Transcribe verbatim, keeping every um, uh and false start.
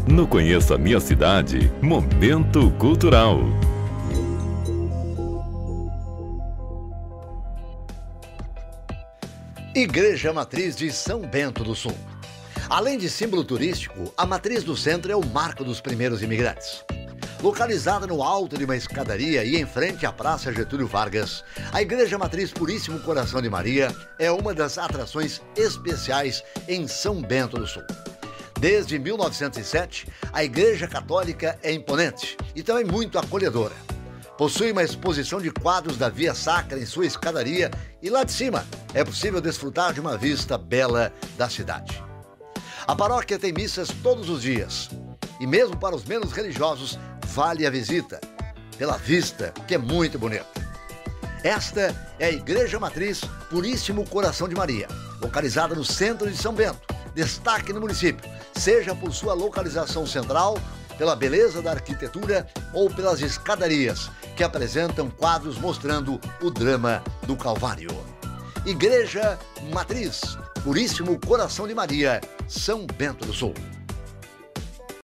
No Conheça a Minha Cidade, Momento Cultural. Igreja Matriz de São Bento do Sul. Além de símbolo turístico, a Matriz do Centro é o marco dos primeiros imigrantes. Localizada no alto de uma escadaria e em frente à Praça Getúlio Vargas, a Igreja Matriz Puríssimo Coração de Maria é uma das atrações especiais em São Bento do Sul. Desde mil novecentos e sete, a Igreja Católica é imponente e também muito acolhedora. Possui uma exposição de quadros da Via Sacra em sua escadaria e lá de cima é possível desfrutar de uma vista bela da cidade. A paróquia tem missas todos os dias e mesmo para os menos religiosos vale a visita, pela vista que é muito bonita. Esta é a Igreja Matriz Puríssimo Coração de Maria, localizada no centro de São Bento. Destaque no município, seja por sua localização central, pela beleza da arquitetura ou pelas escadarias, que apresentam quadros mostrando o drama do Calvário. Igreja Matriz Puríssimo Coração de Maria, São Bento do Sul.